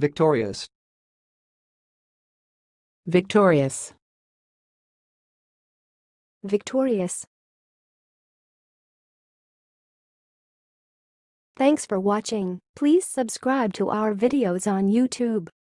victorious, victorious, victorious. Thanks for watching. Please subscribe to our videos on YouTube.